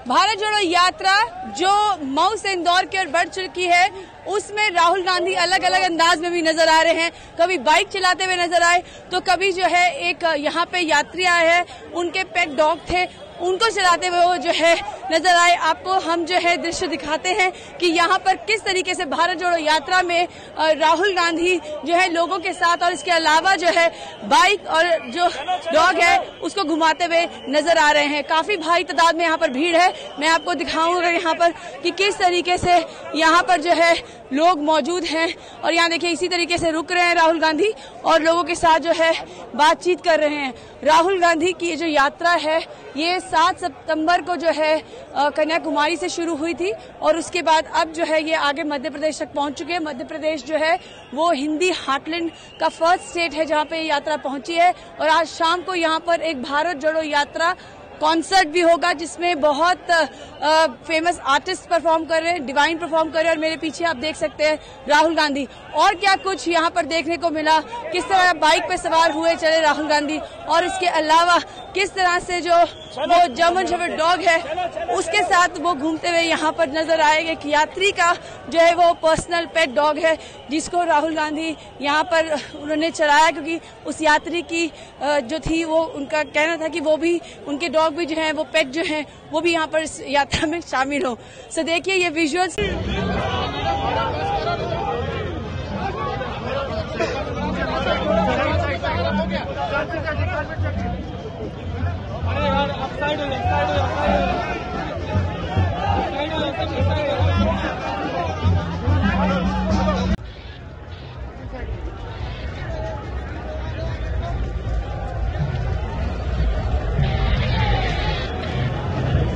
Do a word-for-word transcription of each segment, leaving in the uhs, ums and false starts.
भारत जोड़ो यात्रा जो मऊ से इंदौर की ओर बढ़ चुकी है, उसमें राहुल गांधी अलग अलग अंदाज में भी नजर आ रहे हैं। कभी बाइक चलाते हुए नजर आए, तो कभी जो है एक यहाँ पे यात्री आए हैं, उनके पेट डॉग थे, उनको चलाते हुए वो जो है नजर आए। आपको हम जो है दृश्य दिखाते हैं कि यहाँ पर किस तरीके से भारत जोड़ो यात्रा में राहुल गांधी जो है लोगों के साथ और इसके अलावा जो है बाइक और जो डॉग है उसको घुमाते हुए नजर आ रहे हैं। काफी भारी तादाद में यहाँ पर भीड़ है। मैं आपको दिखाऊंगा यहाँ पर कि किस तरीके से यहाँ पर जो है लोग मौजूद हैं और यहाँ देखिए इसी तरीके से रुक रहे हैं राहुल गांधी और लोगों के साथ जो है बातचीत कर रहे हैं। राहुल गांधी की जो यात्रा है ये सात सितंबर को जो है कन्याकुमारी से शुरू हुई थी और उसके बाद अब जो है ये आगे मध्य प्रदेश तक पहुंच चुके हैं। मध्य प्रदेश जो है वो हिंदी हार्टलैंड का फर्स्ट स्टेट है जहां पे ये यात्रा पहुंची है और आज शाम को यहां पर एक भारत जोड़ो यात्रा कॉन्सर्ट भी होगा जिसमें बहुत आ, फेमस आर्टिस्ट परफॉर्म कर रहे हैं, डिवाइन परफॉर्म कर रहे हैं और मेरे पीछे आप देख सकते हैं राहुल गांधी। और क्या कुछ यहाँ पर देखने को मिला, किस तरह बाइक पे सवार हुए चले राहुल गांधी और इसके अलावा किस तरह से जो वो जर्मन शेफर्ड डॉग है उसके साथ वो घूमते हुए यहाँ पर नजर आएंगे। कि यात्री का जो है वो पर्सनल पेट डॉग है जिसको राहुल गांधी यहाँ पर उन्होंने चलाया, क्योंकि उस यात्री की जो थी वो उनका कहना था कि वो भी उनके डॉग भी जो है वो पेट जो है वो भी यहाँ पर इस यात्रा में शामिल हो। सो देखिए ये विजुअल्स।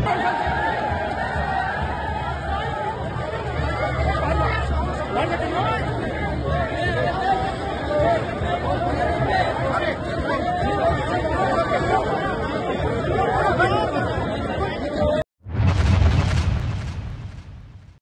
One second.